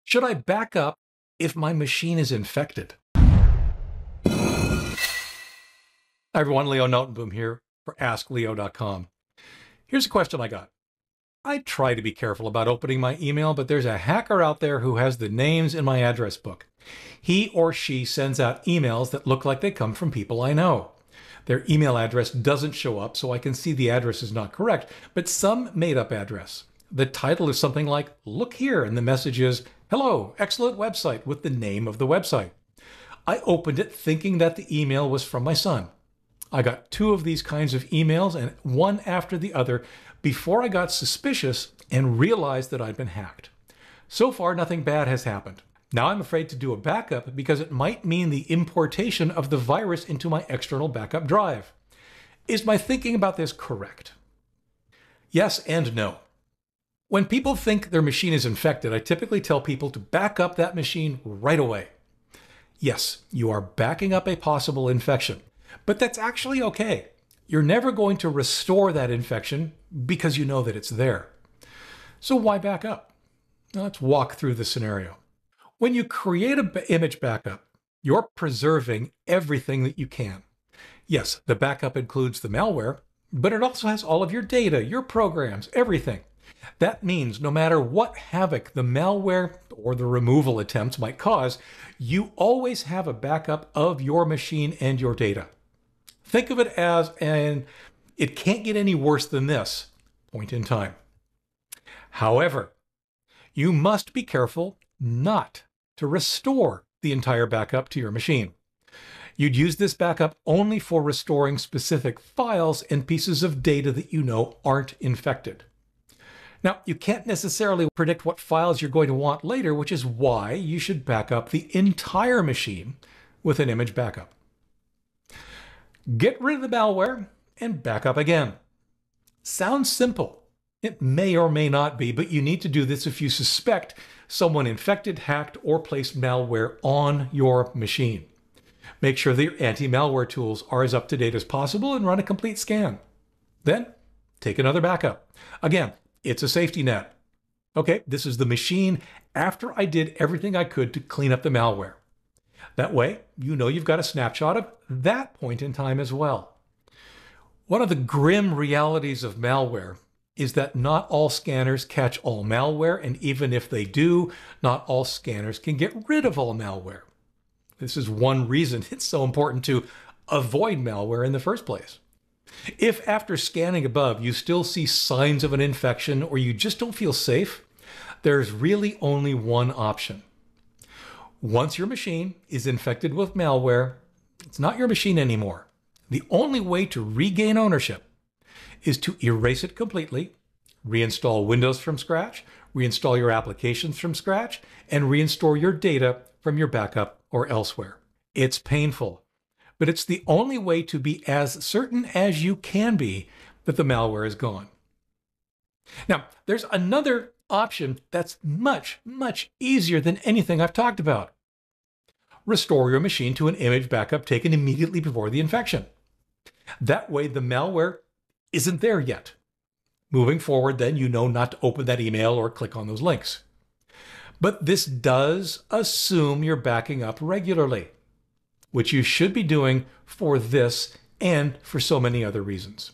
Should I back up if my machine is infected? Hi everyone, Leo Notenboom here for askleo.com. Here's a question I got. I try to be careful about opening my email, but there's a hacker out there who has the names in my address book. He or she sends out emails that look like they come from people I know. Their email address doesn't show up, so I can see the address is not correct, but some made-up address. The title is something like, "Look here," and the message is, "Hello, excellent website," with the name of the website. I opened it thinking that the email was from my son. I got 2 of these kinds of emails, and one after the other, before I got suspicious and realized that I'd been hacked. So far, nothing bad has happened. Now I'm afraid to do a backup because it might mean the importation of the virus into my external backup drive. Is my thinking about this correct? Yes and no. When people think their machine is infected, I typically tell people to back up that machine right away. Yes, you are backing up a possible infection, but that's actually okay. You're never going to restore that infection because you know that it's there. So why back up? Now let's walk through the scenario. When you create an image backup, you're preserving everything that you can. Yes, the backup includes the malware, but it also has all of your data, your programs, everything. That means no matter what havoc the malware or the removal attempts might cause, you always have a backup of your machine and your data. Think of it as it can't get any worse than this point in time. However, you must be careful not to restore the entire backup to your machine. You'd use this backup only for restoring specific files and pieces of data that you know aren't infected. Now, you can't necessarily predict what files you're going to want later, which is why you should back up the entire machine with an image backup. Get rid of the malware and back up again. Sounds simple. It may or may not be, but you need to do this if you suspect someone infected, hacked, or placed malware on your machine. Make sure that your anti-malware tools are as up to date as possible and run a complete scan. Then take another backup. Again, it's a safety net. Okay, this is the machine after I did everything I could to clean up the malware. That way, you know you've got a snapshot of that point in time as well. One of the grim realities of malware is that not all scanners catch all malware, and even if they do, not all scanners can get rid of all malware. This is one reason it's so important to avoid malware in the first place. If after scanning above you still see signs of an infection or you just don't feel safe, there's really only one option. Once your machine is infected with malware, it's not your machine anymore. The only way to regain ownership is to erase it completely, reinstall Windows from scratch, reinstall your applications from scratch, and reinstore your data from your backup or elsewhere. It's painful, but it's the only way to be as certain as you can be that the malware is gone. Now, there's another option that's much, much easier than anything I've talked about. Restore your machine to an image backup taken immediately before the infection. That way, the malware isn't there yet. Moving forward, then, you know not to open that email or click on those links. But this does assume you're backing up regularly, which you should be doing for this and for so many other reasons.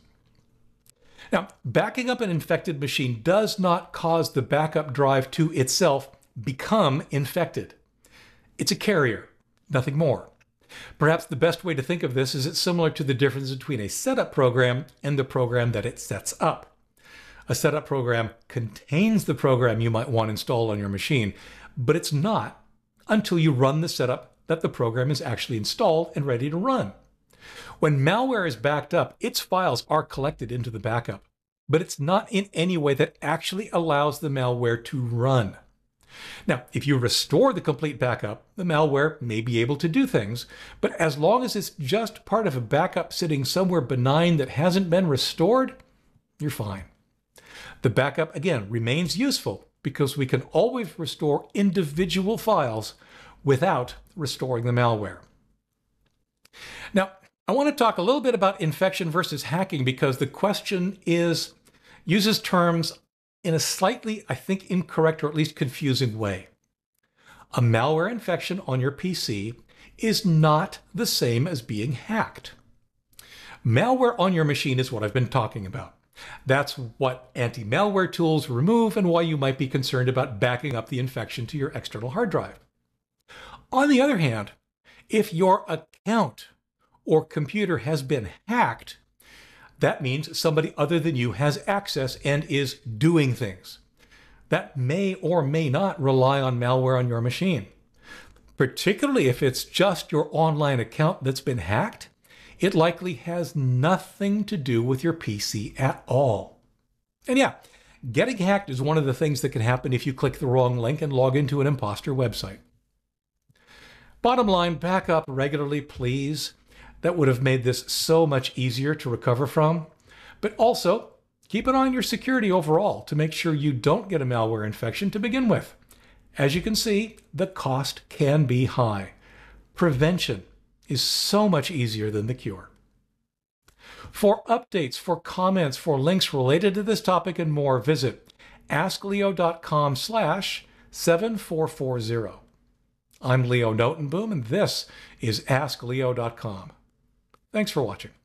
Now, backing up an infected machine does not cause the backup drive to itself become infected. It's a carrier, nothing more. Perhaps the best way to think of this is it's similar to the difference between a setup program and the program that it sets up. A setup program contains the program you might want installed on your machine, but it's not until you run the setup that the program is actually installed and ready to run. When malware is backed up, its files are collected into the backup, but it's not in any way that actually allows the malware to run. Now, if you restore the complete backup, the malware may be able to do things, but as long as it's just part of a backup sitting somewhere benign that hasn't been restored, you're fine. The backup, again, remains useful because we can always restore individual files without restoring the malware. Now, I want to talk a little bit about infection versus hacking because the question uses terms in a slightly, I think, incorrect or at least confusing way. A malware infection on your PC is not the same as being hacked. Malware on your machine is what I've been talking about. That's what anti-malware tools remove and why you might be concerned about backing up the infection to your external hard drive. On the other hand, if your account or computer has been hacked, that means somebody other than you has access and is doing things. That may or may not rely on malware on your machine. Particularly if it's just your online account that's been hacked, it likely has nothing to do with your PC at all. And yeah, getting hacked is one of the things that can happen if you click the wrong link and log into an imposter website. Bottom line, back up regularly, please. That would have made this so much easier to recover from. But also, keep an eye on your security overall to make sure you don't get a malware infection to begin with. As you can see, the cost can be high. Prevention is so much easier than the cure. For updates, for comments, for links related to this topic and more, visit askleo.com/7440. I'm Leo Notenboom, and this is askleo.com. Thanks for watching.